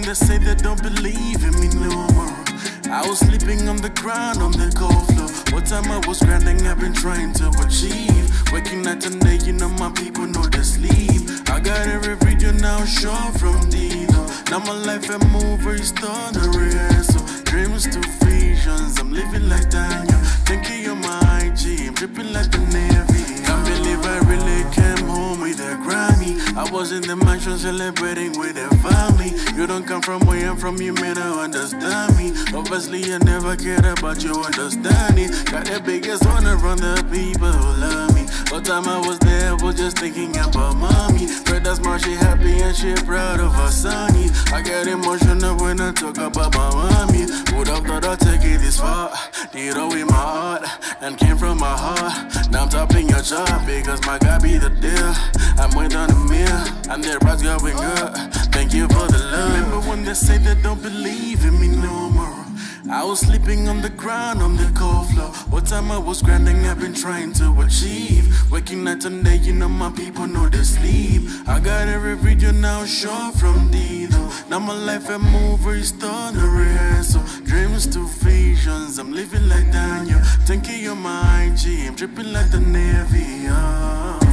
they say they don't believe in me no more. I was sleeping on the ground on the cold floor. What time I was grinding, I've been trying to achieve. Waking night and day, you know my people know they sleep. I got every video now shown from Dino. Now my life a movie, start a rehearsal. Dreams to visions, I'm living like Daniel. Thinking you're my IG, I'm dripping like the Navy. Can't believe I really came home with a Grammy. I was in the mansion celebrating with a family. You don't come from where I'm from, you may not understand me. Obviously I never cared about you understanding. Got the biggest one around the people who love me. All time I was there, I was just thinking about mommy. Fred that's smart, she happy and she proud of her sonny. I get emotional when I talk about my mommy. Would have thought I'd take it this far. Did all with my heart and came from my heart. Now I'm topping your chart because my God be the deal. I'm waiting on the mirror and their price going up. Thank you for the love. Remember when they say they don't believe in me no more. I was sleeping on the ground on the cold floor. What time I was grinding, I've been trying to achieve. Waking night and day, you know my people know they sleep. I got every video now shown from Dino. Now my life a movie, start a rehearsal. Dreams to visions, I'm living like Daniel. Thinking you're my IG, I'm dripping like the Navy.